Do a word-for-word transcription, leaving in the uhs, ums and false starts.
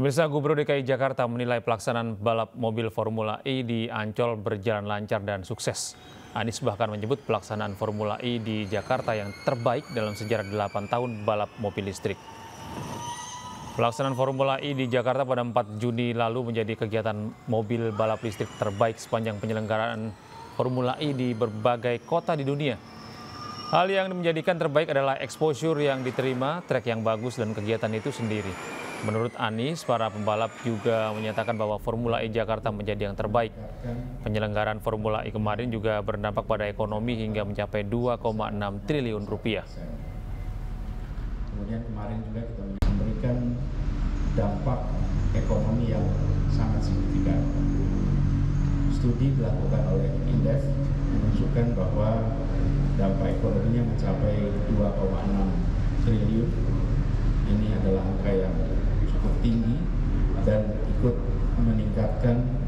Pemirsa, Gubernur D K I Jakarta menilai pelaksanaan balap mobil Formula E di Ancol berjalan lancar dan sukses. Anies bahkan menyebut pelaksanaan Formula E di Jakarta yang terbaik dalam sejarah delapan tahun balap mobil listrik. Pelaksanaan Formula E di Jakarta pada empat Juni lalu menjadi kegiatan mobil balap listrik terbaik sepanjang penyelenggaraan Formula E di berbagai kota di dunia. Hal yang menjadikan terbaik adalah exposure yang diterima, trek yang bagus, dan kegiatan itu sendiri. Menurut Anies, para pembalap juga menyatakan bahwa Formula E Jakarta menjadi yang terbaik. Penyelenggaraan Formula E kemarin juga berdampak pada ekonomi hingga mencapai dua koma enam triliun rupiah. Kemudian kemarin juga kita memberikan dampak ekonomi yang sangat signifikan. Studi dilakukan oleh Indef menunjukkan bahwa dampak ekonominya mencapai dua koma enam triliun. Ini adalah angka yang cukup tinggi dan ikut meningkatkan